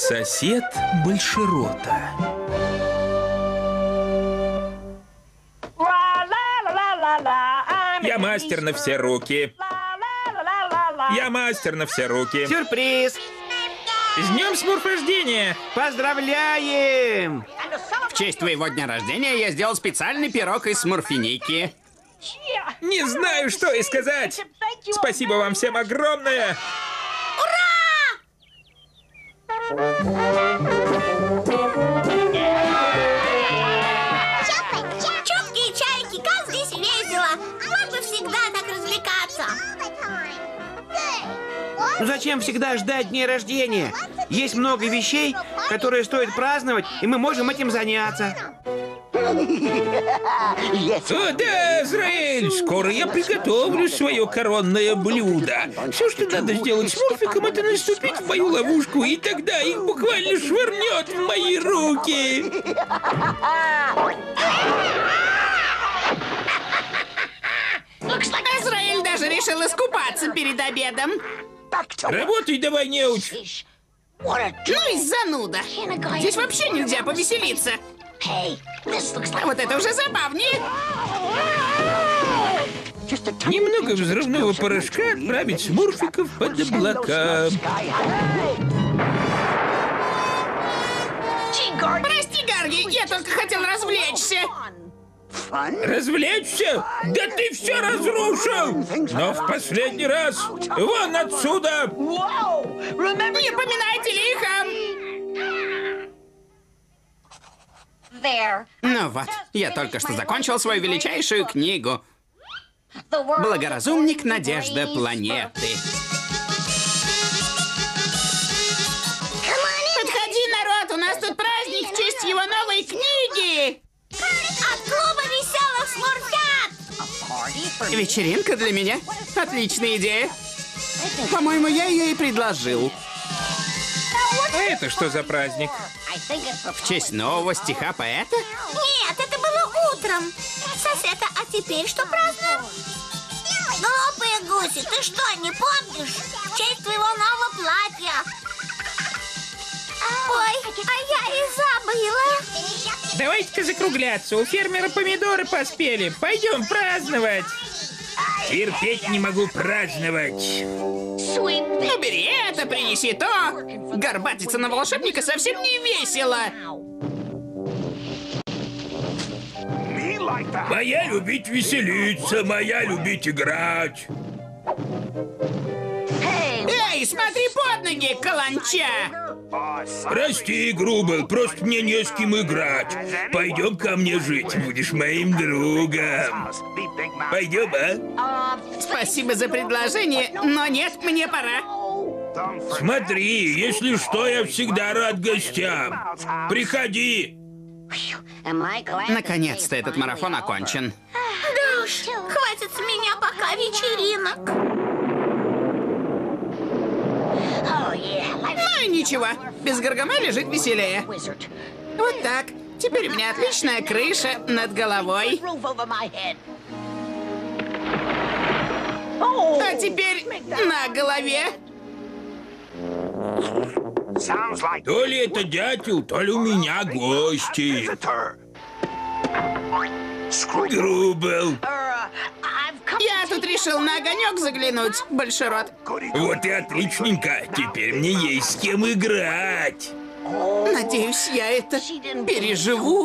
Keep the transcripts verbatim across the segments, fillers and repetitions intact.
Сосед Большерота. Я мастер на все руки. Я мастер на все руки. Сюрприз! С днем смурфождения! Поздравляем! В честь твоего дня рождения я сделал специальный пирог из смурфиники. Не знаю, что и сказать. Спасибо вам всем огромное. Чудки и чайки, как здесь весело! Вот бы всегда так развлекаться! Ну зачем всегда ждать дня рождения? Есть много вещей, которые стоит праздновать, и мы можем этим заняться. О, да, Азраэль, скоро я приготовлю свое коронное блюдо. Все, что надо сделать с Мурфиком, это наступить в мою ловушку, и тогда их буквально швырнет в мои руки. Азраэль даже решил искупаться перед обедом. Работай давай, неуч. Ну и зануда. Здесь вообще нельзя повеселиться. А вот это уже забавнее. Немного взрывного порошка отправить смурфиков под облака. Прости, Гарги, я только хотел развлечься. Развлечься? Да ты все разрушил! Но в последний раз вон отсюда! Не поминайте лихом! Ну вот, я только что закончил свою величайшую книгу. Благоразумник Надежда планеты. Подходи, народ, у нас тут праздник в честь его новой книги. От клуба веселых смурфят! Вечеринка для меня? Отличная идея. По-моему, я ее и предложил. А это что за праздник? В честь нового стиха поэта? Нет, это было утром. Сосед, а теперь что празднуем? Глупые гуси, ты что, не помнишь? В честь твоего нового платья. Ой, а я и забыла. Давайте-ка закругляться. У фермера помидоры поспели. Пойдем праздновать. Терпеть не могу праздновать. Ну, бери это, принеси то. Горбатиться на волшебника совсем не весело. Моя любить веселиться, моя любить играть. Эй, смотри под ноги, каланча! Прости, Грубл, просто мне не с кем играть. Пойдем ко мне жить, будешь моим другом. Пойдем, а? Спасибо за предложение, но нет, мне пора. Смотри, если что, я всегда рад гостям. Приходи. Наконец-то этот марафон окончен. Да уж, хватит с меня пока вечеринок. Ну и ничего, без Гаргамеля жить веселее. Вот так. Теперь у меня отличная крыша над головой. А теперь на голове. То ли это дятел, то ли у меня гости. Грубл. Я тут решил на огонек заглянуть, Большерот. Вот и отличненько. Теперь мне есть с кем играть. Надеюсь, я это переживу.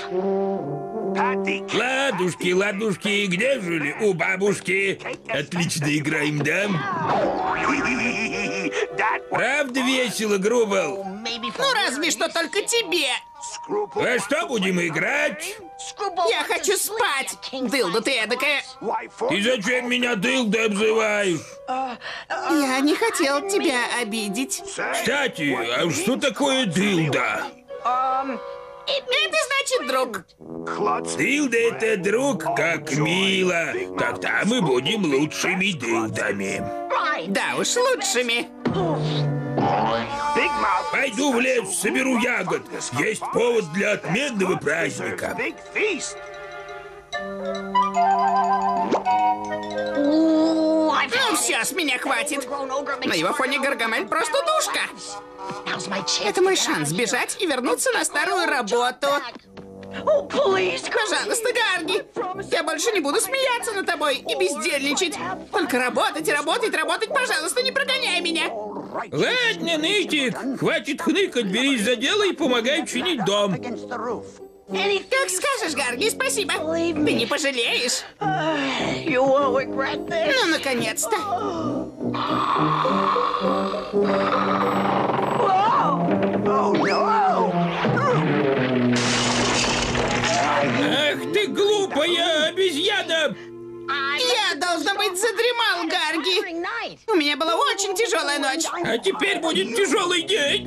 Ладушки, ладушки, где жили? У бабушки. Отлично играем, да? Правда весело, Грубл? Ну, разве что только тебе. Во что будем играть? Я хочу спать. Дылда ты эдакая. Ты зачем меня дылдой обзываешь? Я не хотел тебя обидеть. Кстати, а что такое дылда? Это значит друг. Дылда — это друг, как мило. Тогда мы будем лучшими дылдами. Да уж, лучшими. Пойду в лес, соберу ягод. Есть повод для отменного праздника. Ну Все, с меня хватит. На его фоне Гаргамель просто душка. Это мой шанс сбежать и вернуться на старую работу. Пожалуйста, Гарги, я больше не буду смеяться над тобой и бездельничать. Только работать, работать, работать, пожалуйста, не прогоняй меня. Ладно, нытик, хватит хныкать, берись за дело и помогай чинить дом. Как скажешь, Гарги, спасибо. Ты не пожалеешь. Ну, наконец-то. Ах ты глупая обезьяна! Я, должно быть, задремал, Гарги. У меня была очень тяжелая ночь. А теперь будет тяжелый день.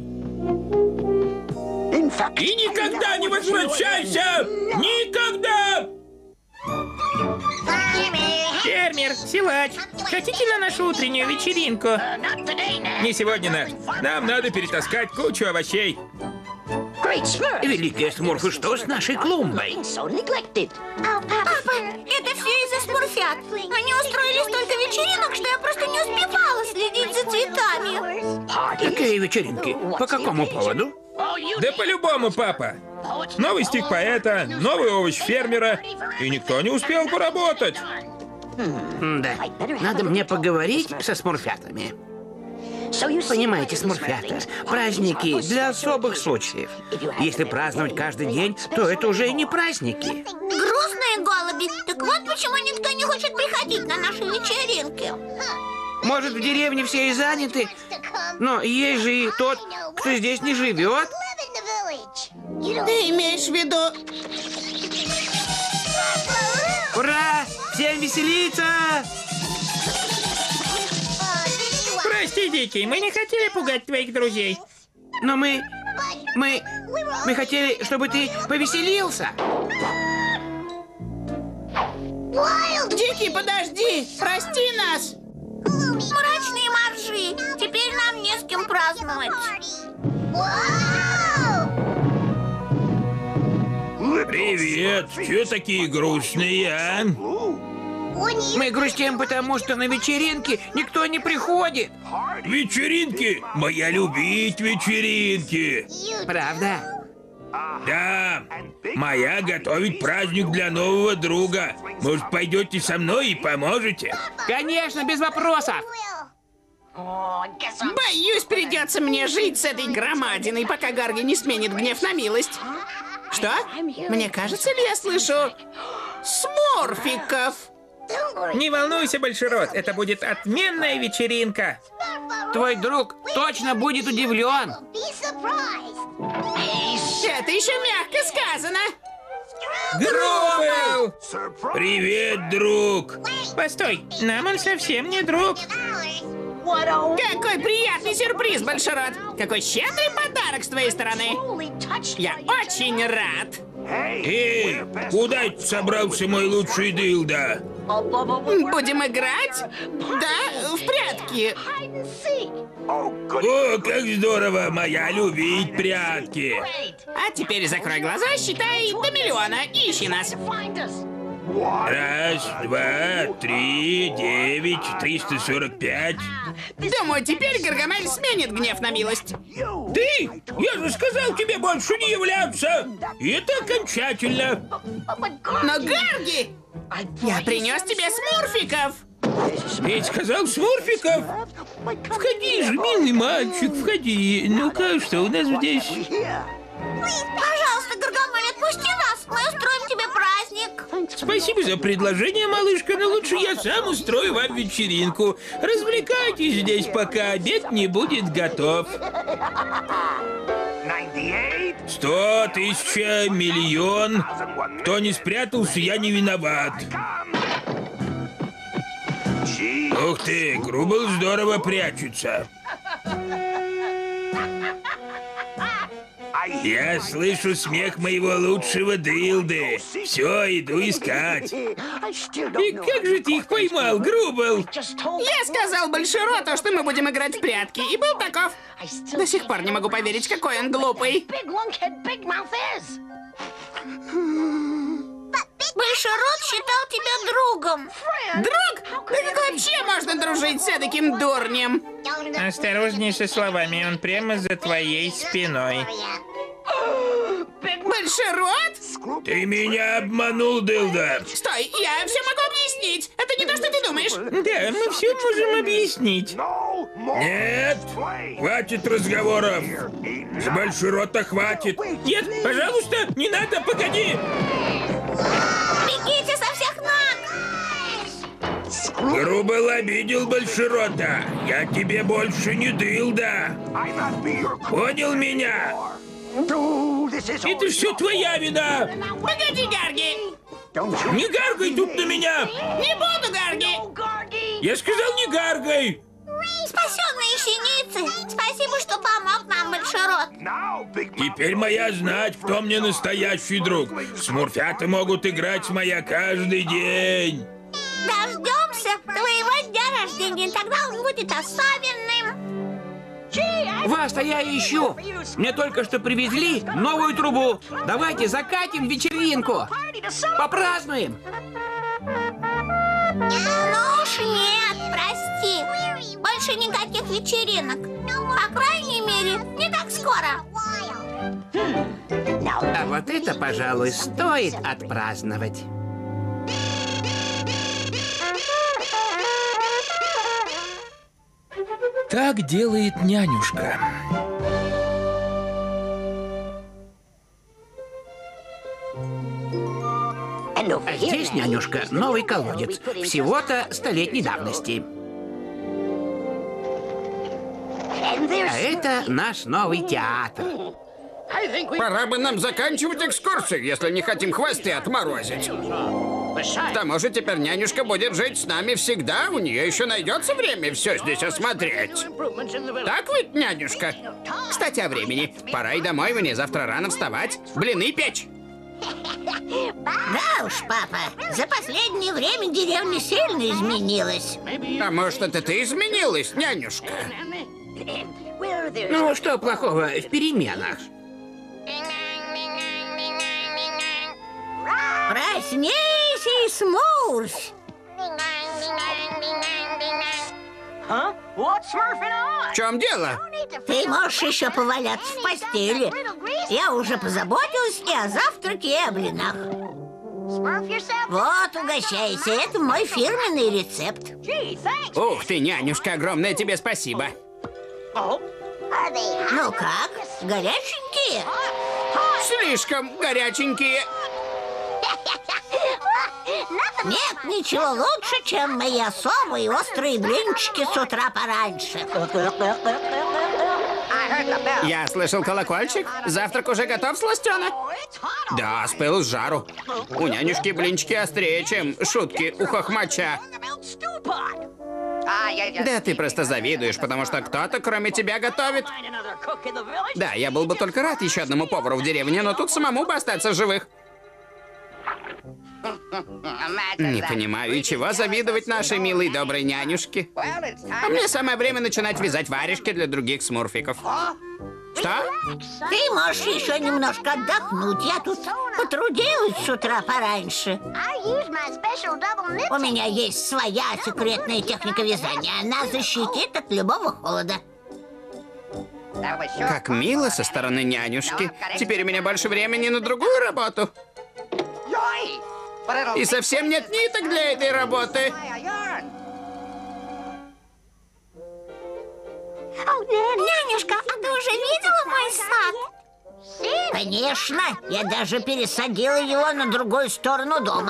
И никогда не возвращайся! Никогда! Фермер, силач, хотите на нашу утреннюю вечеринку? Не сегодня, Нат. Нам надо перетаскать кучу овощей. Великие смурфы, что с нашей клумбой? Папа, это все из-за смурфят. Они устроили столько вечеринок, что я просто не успевала следить за цветами. Какие вечеринки? По какому поводу? Да по-любому, папа. Новый стих поэта, новый овощ фермера, и никто не успел поработать. Да, надо мне поговорить со смурфятами. Понимаете, смурфята, праздники для особых случаев. Если праздновать каждый день, то это уже и не праздники. Грустные голуби. Так вот почему никто не хочет приходить на наши вечеринки. Может, в деревне все и заняты, но есть же и тот, кто здесь не живет. Ты имеешь в виду... Ура! Всем веселиться! Прости, Дикий, мы не хотели пугать твоих друзей. Но мы... мы... мы хотели, чтобы ты повеселился. Дикий, подожди! Прости нас! Мрачные моржи. Теперь нам не с кем праздновать. Привет! Чё такие грустные, а? Мы грустим, потому что на вечеринки никто не приходит. Вечеринки? Моя любить вечеринки. Правда? Да, моя готовить праздник для нового друга. Может, пойдете со мной и поможете? Конечно, без вопросов. Боюсь, придется мне жить с этой громадиной, пока Гарги не сменит гнев на милость. Что? Мне кажется ли я слышу смурфиков? Не волнуйся, Большерот, это будет отменная вечеринка. Твой друг точно будет удивлен. Это еще мягко сказано. Грубл! Привет, друг! Постой, нам он совсем не друг. Какой приятный сюрприз, Большерот! Какой щедрый подарок с твоей стороны! Я очень рад! Эй, куда это собрался мой лучший дылда? Будем играть? Да, в прятки. О, как здорово! Моя любить прятки! А теперь закрой глаза, считай до миллиона и ищи нас. Раз, два, три, девять, триста сорок пять. Думаю, теперь Гаргамель сменит гнев на милость. Ты? Я же сказал тебе больше не являться! И это окончательно! Но, Гарги, я принес тебе смурфиков. Ведь сказал смурфиков? Входи же, милый мальчик, входи. Ну-ка, что у нас здесь? Пожалуйста, Гаргамель, отпусти нас. Мы устроим тебе праздник. Спасибо за предложение, малышка, но лучше я сам устрою вам вечеринку. Развлекайтесь здесь, пока обед не будет готов. Сто, тысяча, миллион. Кто не спрятался, я не виноват. Ух ты, Грубл здорово прячется. Я слышу смех моего лучшего дылды. Все, иду искать. И как же ты их поймал, Грубл? Я сказал Большероту, что мы будем играть в прятки, и был таков. До сих пор не могу поверить, какой он глупый. Большерот считал тебя другом. Друг? Да как вообще можно дружить с таким дурнем? Осторожней со словами, он прямо за твоей спиной. Большерот? Ты меня обманул, Дылда. Стой, я все могу объяснить. Это не то, что ты думаешь. Да, мы все можем объяснить. Нет, хватит разговоров. С Большерота хватит. Нет, пожалуйста, не надо, погоди. Бегите со всех ног! Грубо обидел Большерота. Я тебе больше не Дылда. Понял меня? Это все твоя вина. Погоди, Гарги. Не гаргай тут на меня. Не буду, Гарги. Я сказал, не гаргай. Спасенные синицы! Спасибо, что помог нам, Большерот. Теперь моя знать, кто мне настоящий друг. Смурфята могут играть с моя каждый день. Дождемся твоего дня рождения, тогда он будет особенным. Вас-то я ищу. Мне только что привезли новую трубу. Давайте закатим вечеринку. Попразднуем. Ну уж нет, прости. Больше никаких вечеринок. По крайней мере, не так скоро. А вот это, пожалуй, стоит отпраздновать. Так делает нянюшка. А здесь, нянюшка, новый колодец. Всего-то столетней давности. А это наш новый театр. Пора бы нам заканчивать экскурсию, если не хотим хвосты отморозить. К тому же теперь нянюшка будет жить с нами всегда. У нее еще найдется время все здесь осмотреть. Так ведь, нянюшка? Кстати, о времени. Пора и домой, мне завтра рано вставать. Блины печь. Да уж, папа, за последнее время деревня сильно изменилась. А может, это ты изменилась, нянюшка? Ну, что плохого в переменах? Проснись и смурфь! В чем дело? Ты можешь еще поваляться в постели. Я уже позаботилась и о завтраке, и о блинах. Вот, угощайся. Это мой фирменный рецепт. Ух ты, нянюшка, огромное тебе спасибо. Ну как, горяченькие? Слишком горяченькие. Нет ничего лучше, чем мои особые острые блинчики с утра пораньше. Я слышал колокольчик. Завтрак уже готов, сластена? Да, с пылу с жару. У нянюшки блинчики острее, чем шутки у хохмача. Да ты просто завидуешь, потому что кто-то кроме тебя готовит. Да, я был бы только рад еще одному повару в деревне, но тут самому бы остаться в живых. Не понимаю, и чего завидовать нашей милой доброй нянюшке? А мне самое время начинать вязать варежки для других смурфиков. Что? Ты можешь еще немножко отдохнуть. Я тут потрудилась с утра пораньше. У меня есть своя секретная техника вязания. Она защитит от любого холода. Как мило со стороны нянюшки. Теперь у меня больше времени на другую работу. И совсем нет ниток для этой работы. Нянюшка, а ты уже видела мой сад? Конечно, я даже пересадила его на другую сторону дома.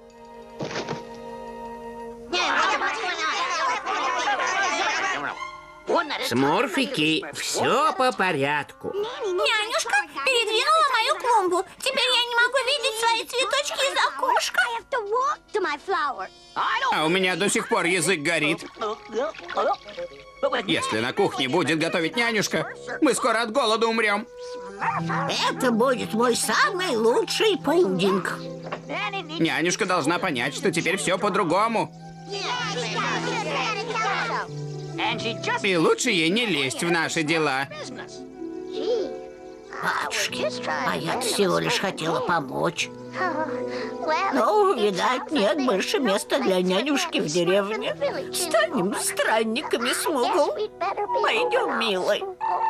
Смурфики, все по порядку. Нянюшка передвинула мою клумбу. Теперь я не могу видеть свои цветочки из окошка. А у меня до сих пор язык горит. Если на кухне будет готовить нянюшка, мы скоро от голода умрем. Это будет мой самый лучший пудинг. Нянюшка должна понять, что теперь все по-другому. И лучше ей не лезть в наши дела. Батюшки, а я всего лишь хотела помочь. Ну, видать, нет больше места для нянюшки в деревне. Станем странниками, Смугл. Пойдем, милый.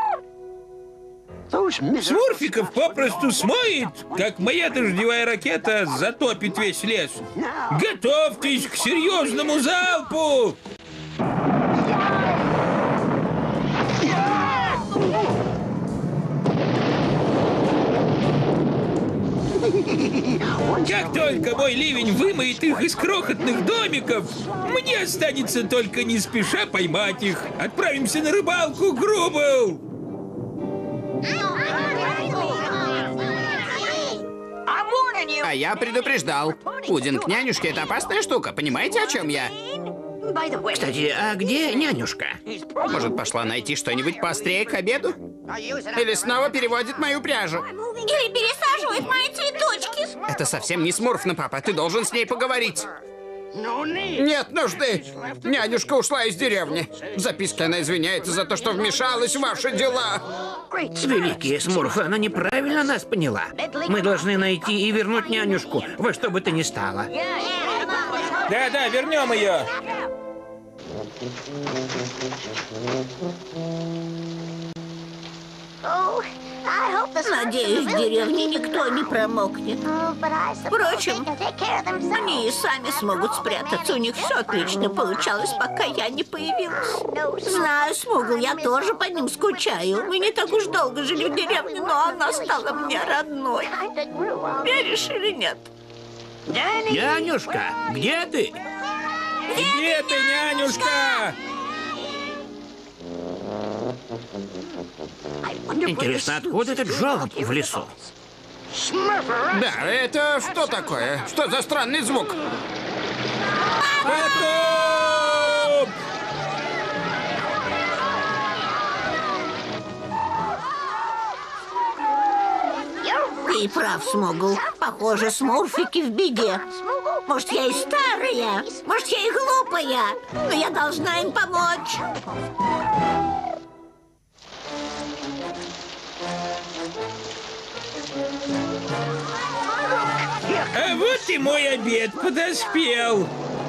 Смурфиков попросту смоет, как моя дождевая ракета затопит весь лес. Готовьтесь к серьезному залпу! Как только мой ливень вымоет их из крохотных домиков, мне останется только не спеша поймать их. Отправимся на рыбалку, Грубл! А я предупреждал. Пудинг нянюшки — это опасная штука, понимаете, о чем я? Кстати, а где нянюшка? Может, пошла найти что-нибудь поострее к обеду? Или снова переводит мою пряжу? Или пересаживает мои цветочки. Это совсем не Смурфна, папа, ты должен с ней поговорить. Нет нужды. Нянюшка ушла из деревни. В записке она извиняется за то, что вмешалась в ваши дела. Великий Смурф, она неправильно нас поняла. Мы должны найти и вернуть нянюшку, во что бы то ни стало. Да-да, вернем ее. Надеюсь, в деревне никто не промокнет. Впрочем, они и сами смогут спрятаться. У них все отлично получалось, пока я не появилась. Знаю, Смугл, я тоже по ним скучаю. Мы не так уж долго жили в деревне, но она стала мне родной. Веришь или нет? Нянюшка, где ты? Где ты, нянюшка? Интересно, откуда этот желоб в лесу? Да, это что такое? Что за странный звук? Потоп! Ты прав, Смугл. Похоже, смурфики в беде. Может, я и старая, может, я и глупая, но я должна им помочь. А вот и мой обед подоспел.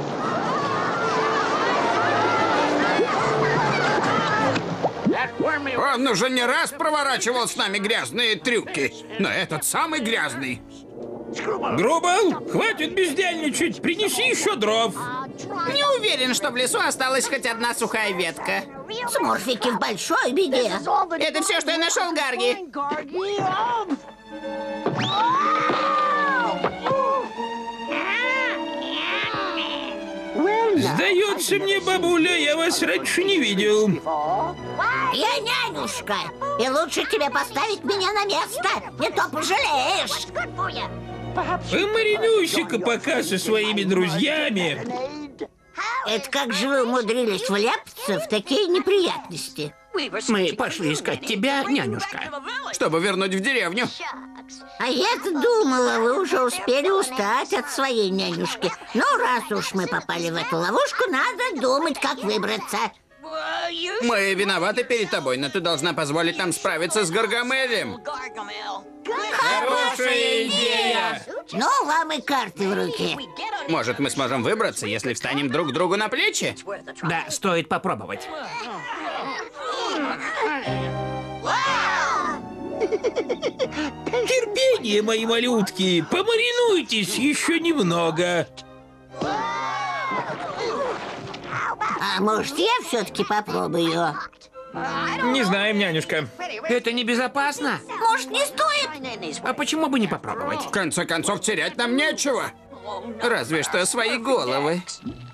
Он уже не раз проворачивал с нами грязные трюки, но этот самый грязный. Грубл, хватит бездельничать, принеси еще дров. Не уверен, что в лесу осталась хоть одна сухая ветка. Смурфики в большой беде. Это все, что я нашел, Гарги. Сдается мне, бабуля, я вас раньше не видел. Я нянюшка, и лучше тебе поставить меня на место, не то пожалеешь. Помаринуйся-ка пока со своими друзьями. Это как же вы умудрились вляпаться в такие неприятности? Мы пошли искать тебя, нянюшка. Чтобы вернуть в деревню. А я-то думала, вы уже успели устать от своей нянюшки. Ну, раз уж мы попали в эту ловушку, надо думать, как выбраться. Мы виноваты перед тобой, но ты должна позволить нам справиться с Гаргамелем. Хорошая идея! Ну, вам и карты в руки. Может, мы сможем выбраться, если встанем друг другу на плечи? Да, стоит попробовать. Терпение, мои малютки, помаринуйтесь еще немного. А может, я все-таки попробую? Не знаем, нянюшка. Это небезопасно. Может, не стоит? А почему бы не попробовать? В конце концов, терять нам нечего. Разве что свои головы.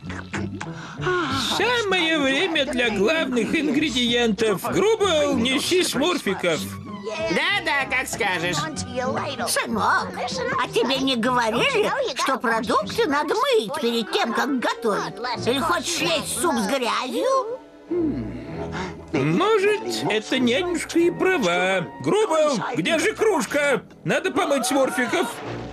Самое время для главных ингредиентов. Грубл, неси смурфиков. Да-да, как скажешь. Сынок, а тебе не говорили, что продукты надо мыть перед тем, как готовить? Или хочешь есть суп с грязью? Может, это нянюшка и права. Грубл, где же кружка? Надо помыть смурфиков.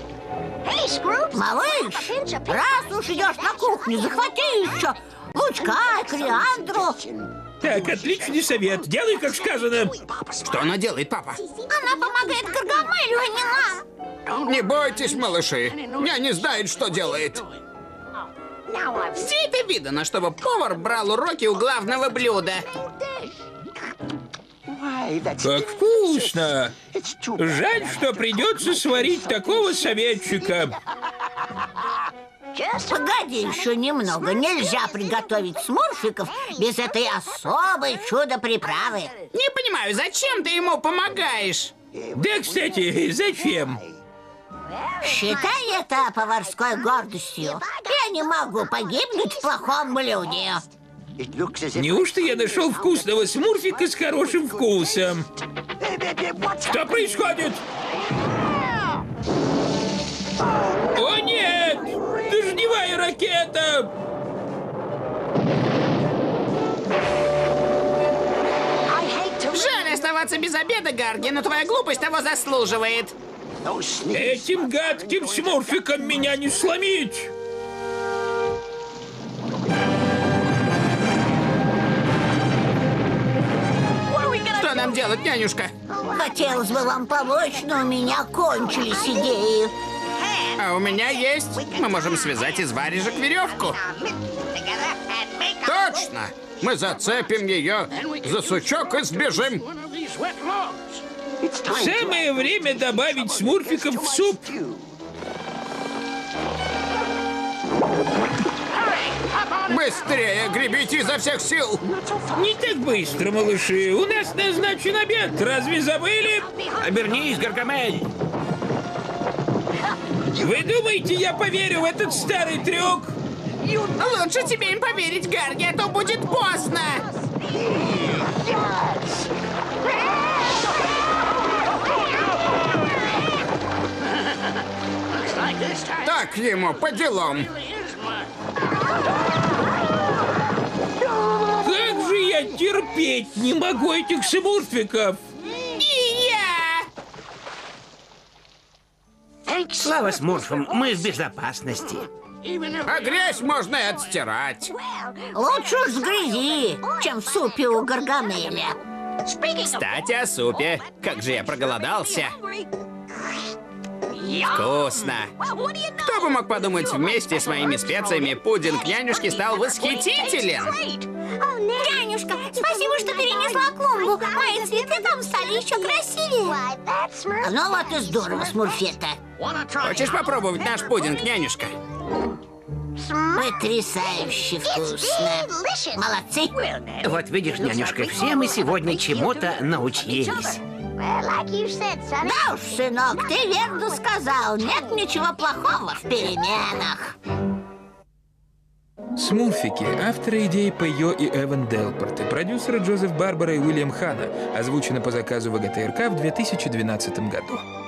Малыш, раз уж идешь на кухню, захвати еще лучка, кориандру. Так, отличный совет. Делай, как сказано. Что она делает, папа? Она помогает Гаргамелю, а не нам. Не бойтесь, малыши. Няня знает, что делает. Где это видано, чтобы повар брал уроки у главного блюда? Как вкусно! Жаль, что придется сварить такого советчика. Погоди еще немного. Нельзя приготовить смурфиков без этой особой чудо-приправы. Не понимаю, зачем ты ему помогаешь? Да, кстати, зачем? Считай это поварской гордостью. Я не могу погибнуть в плохом блюде. Неужто я нашел вкусного смурфика с хорошим вкусом? Что происходит? О нет! Дождевая ракета! Жаль оставаться без обеда, Гарги, но твоя глупость того заслуживает. Этим гадким смурфиком меня не сломить! Что нам делать, нянюшка? Хотелось бы вам помочь, но у меня кончились идеи. А у меня есть. Мы можем связать из варежек веревку. Точно! Мы зацепим ее за сучок и сбежим. Самое время добавить смурфиков в суп. Быстрее гребите изо всех сил! Не так быстро, малыши. У нас назначен обед. Разве забыли? Обернись, Гаргамель. Вы думаете, я поверю в этот старый трюк? Лучше тебе им поверить, Гарги, а то будет поздно. Так ему, по делам. Как же я терпеть не могу этих смурфиков? И я! Слава смурфам, мы в безопасности. А грязь можно и отстирать. Лучше уж сгрызи, чем в супе у Гаргамеля. Кстати, о супе. Как же я проголодался. Вкусно. Кто бы мог подумать, вместе с моими специями пудинг нянюшки стал восхитителен. Нянюшка, спасибо, что перенесла клумбу. Мои цветы там стали еще красивее. Ну вот и здорово, Смурфетта. Хочешь попробовать наш пудинг, нянюшка? Потрясающе вкусно. Молодцы. Вот видишь, нянюшка, все мы сегодня чему-то научились. Да уж, сынок, ты верно сказал. Нет ничего плохого в переменах. Смурфики. Авторы идей Пейо и Эван Делпорт. И продюсеры Джозеф Барбара и Уильям Ханна. Озвучено по заказу ВГТРК в две тысячи двенадцатом году.